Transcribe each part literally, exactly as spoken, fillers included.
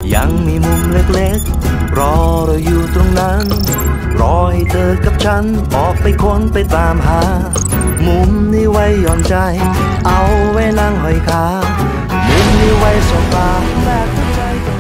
ยังมีมุมเล็กๆรอเราอยู่ตรงนั้นรอให้เธอกับฉันออกไปค้นไปตามหามุมนี้ไว้หย่อนใจเอาไว้นั่งห้อยขามุมนี้ไว้สบตาแลกหัวใจกัน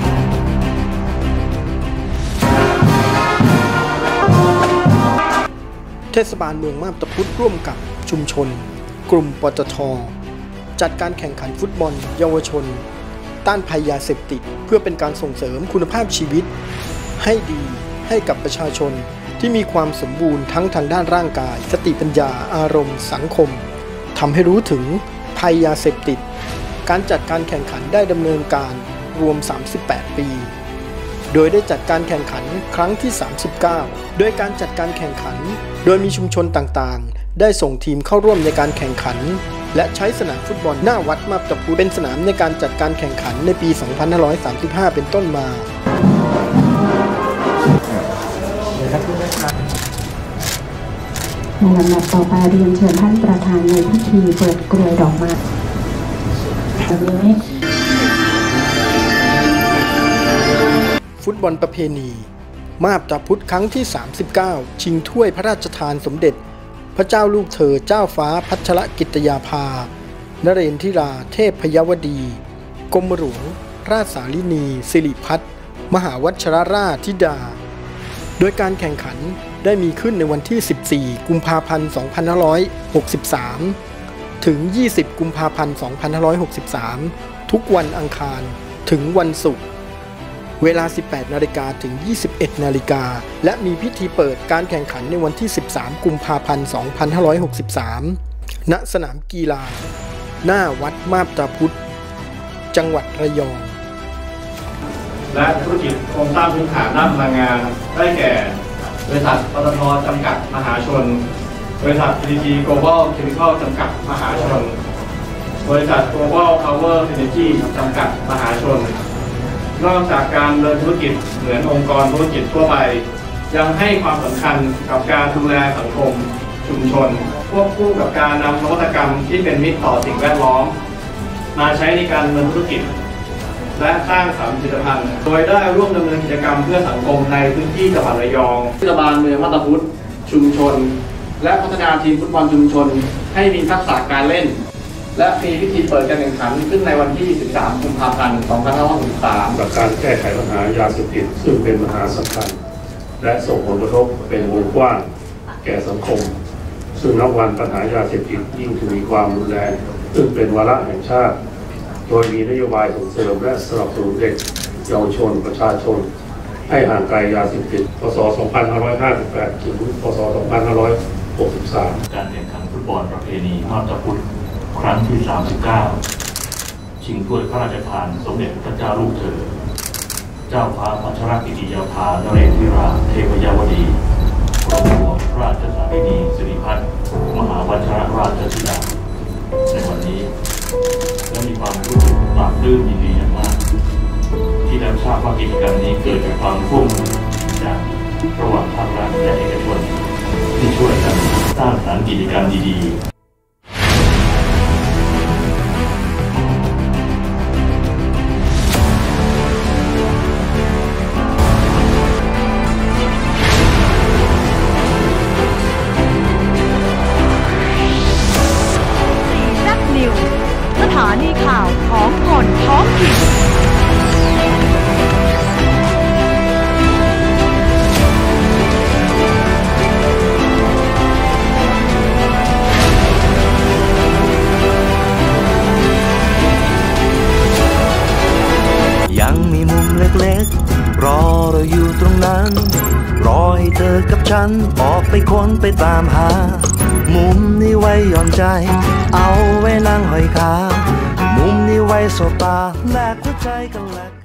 เทศบาลเมืองมาบตาพุธร่วมกับชุมชนกลุ่มปตท.จัดการแข่งขันฟุตบอลเยาวชนต้านภัยยาเสพติดเพื่อเป็นการส่งเสริมคุณภาพชีวิตให้ดีให้กับประชาชนที่มีความสมบูรณ์ทั้งทางด้านร่างกายสติปัญญาอารมณ์สังคมทำให้รู้ถึงภัยยาเสพติดการจัดการแข่งขันได้ดำเนินการรวมสามสิบแปดปีโดยได้จัดการแข่งขันครั้งที่สามสิบเก้าโดยการจัดการแข่งขันโดยมีชุมชนต่างๆได้ส่งทีมเข้าร่วมในการแข่งขันและใช้สนามฟุตบอลหน้าวัดมาบตาพุธเป็นสนามในการจัดการแข่งขันในปี สองพันห้าร้อยสามสิบห้า เป็นต้นมาในลำดับต่อไปเรียนเชิญท่านประธานในพิธีเปิดกลวยดอกไม้ฟุตบอลประเพณีมาบตาพุธครั้งที่สามสิบเก้าชิงถ้วยพระราชทานสมเด็จพระเจ้าลูกเธอเจ้าฟ้าพัชรกิติยาภานเรนทิราเทพพยวดีกรมหลวงราชสาลินีสิริพัฒน์มหาวัชรราชธิดาโดยการแข่งขันได้มีขึ้นในวันที่สิบสี่กุมภาพันธ์สองพันห้าร้อยหกสิบสามถึงยี่สิบกุมภาพันธ์สองพันห้าร้อยหกสิบสามทุกวันอังคารถึงวันศุกร์เวลา สิบแปดนาฬิกา ถึง ยี่สิบเอ็ดนาฬิกา และมีพิธีเปิดการแข่งขันในวันที่ สิบสามกุมภาพันธ์สองพันห้าร้อยหกสิบสาม ณ สนามกีฬาหน้าวัดมาบตาพุธจังหวัดระยองและธุรกิจโครงสร้างพื้นฐานด้านพลังงานได้แก่บริษัทปตท.จำกัดมหาชนบริษัท พี ที จี Global Chemical จำกัดมหาชนบริษัท Global Power Energy จำกัดมหาชนนอกจากการดำเนินธุรกิจเหมือนองค์กรธุรกิจทั่วไปยังให้ความสำคัญกับการดูแลสังคมชุมชนควบคู่กับการนำนวัตกรรมที่เป็นมิตรต่อสิ่งแวดล้อมมาใช้ในการดำเนินธุรกิจและสร้างสรรค์ผลิตภัณฑ์โดยได้ร่วมดำเนินกิจกรรมเพื่อสังคมในพื้นที่จังหวัดระยองเทศบาลเมืองมาบตาพุธชุมชนและพัฒนาทีมฟุตบอลชุมชนให้มีทักษะการเล่นและมีพิธีเปิดการแข่งขันขึ้นในวันที่ สิบสามกุมภาพันธ์สองพันห้าร้อยหกสิบสามกับการแก้ไขปัญหายาเสพติดซึ่งเป็นปัญหาสำคัญและส่งผลกระทบเป็นวงกว้างแก่สังคมซึ่งนับวันปัญหายาเสพติดยิ่งทวีความรุนแรงซึ่งเป็นวาระแห่งชาติโดยมีนโยบายส่งเสริมและสนับสนุนเด็กเยาวชนประชาชนให้ห่างไกลยาเสพติดพ.ศ. สองพันห้าร้อยห้าสิบแปด ถึง พ.ศ. สองพันห้าร้อยหกสิบสามการแข่งขันฟุตบอลประเพณีมาบตาพุธครั้งที่สามสิบเก้าชิงถ้วยพระราชทานสมเด็จพระเจ้าลูกเธอเจ้าฟ้าพัชรกิติยาภานเรนทิราเทพยวดีกรมหลวงราชสาลินีสิริพัฒน์มหาวัชรราชธิดาในวันนี้และมีความรู้สึกปลาบปลื้มยินดีอย่างมากที่ได้ทราบว่ากิจกรรมนี้เกิดจากความร่วมมือจากระหว่างภาครัฐและเอกชนที่ช่วยกันสร้างสรรค์กิจกรรมดีๆสถานีข่าวของคนท้องถิ่นยังมีมุมเล็กๆรอเราอยู่ตรงนั้นรอให้เธอกับฉันออกไปค้นไปตามหามุมนี้ไว้หย่อนใจเอาไว้นั่งห้อยขามุมนี้ไว้สบตาแลกหัวใจกันแลก